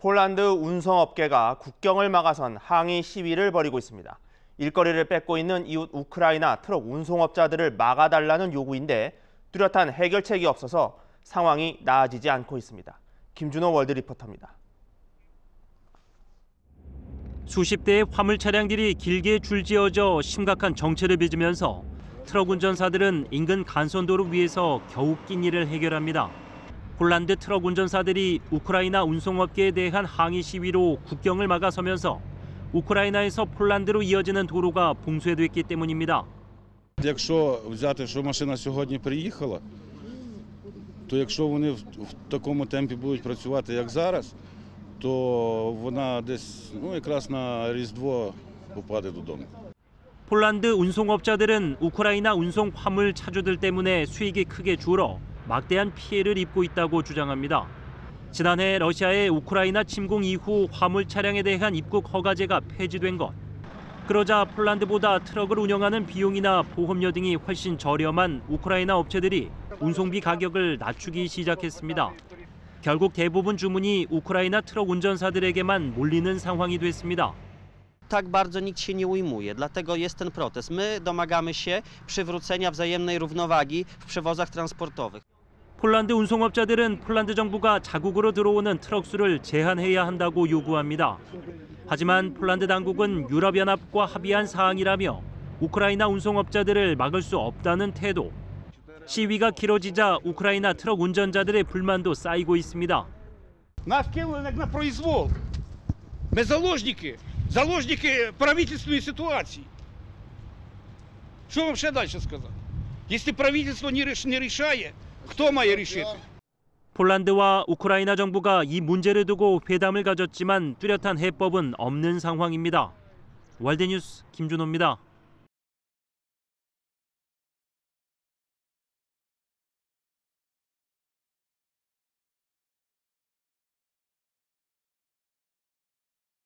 폴란드 운송업계가 국경을 막아선 항의 시위를 벌이고 있습니다. 일거리를 뺏고 있는 이웃 우크라이나 트럭 운송업자들을 막아달라는 요구인데 뚜렷한 해결책이 없어서 상황이 나아지지 않고 있습니다. 김준호 월드리포터입니다. 수십 대의 화물 차량들이 길게 줄지어져 심각한 정체를 빚으면서 트럭 운전사들은 인근 간선도로 위에서 겨우 낀 일을 해결합니다. 폴란드 트럭 운전사들이 우크라이나 운송업계에 대한 항의 시위로 국경을 막아서면서 우크라이나에서 폴란드로 이어지는 도로가 봉쇄됐기 때문입니다. Якщо взяти, що машина сьогодні приїхала, то якщо вони в такому темпі будуть працювати, як зараз, то вона десь, якраз на Різдво попаде додому. 폴란드 운송업자들은 우크라이나 운송 화물 차주들 때문에 수익이 크게 줄어 막대한 피해를 입고 있다고 주장합니다. 지난해 러시아의 우크라이나 침공 이후 화물 차량에 대한 입국 허가제가 폐지된 것. 그러자 폴란드보다 트럭을 운영하는 비용이나 보험료 등이 훨씬 저렴한 우크라이나 업체들이 운송비 가격을 낮추기 시작했습니다. 결국 대부분 주문이 우크라이나 트럭 운전사들에게만 몰리는 상황이 됐습니다. Tak bardzo nikt się nie ujmuje, dlatego jest ten protest. My domagamy się przywrócenia wzajemnej równowagi w przewozach transportowych. 폴란드 운송업자들은 폴란드 정부가 자국으로 들어오는 트럭 수를 제한해야 한다고 요구합니다. 하지만 폴란드 당국은 유럽연합과 합의한 사항이라며 우크라이나 운송업자들을 막을 수 없다는 태도. 시위가 길어지자 우크라이나 트럭 운전자들의 불만도 쌓이고 있습니다. Нас кинули як на произвол. Ми заложники правительственної ситуації. Що вам ще далі сказати? Якщо правительство не рішає, хто має рішити? 폴란드와 우크라이나 정부가 이 문제를 두고 회담을 가졌지만 뚜렷한 해법은 없는 상황입니다. 월드뉴스 김준호입니다.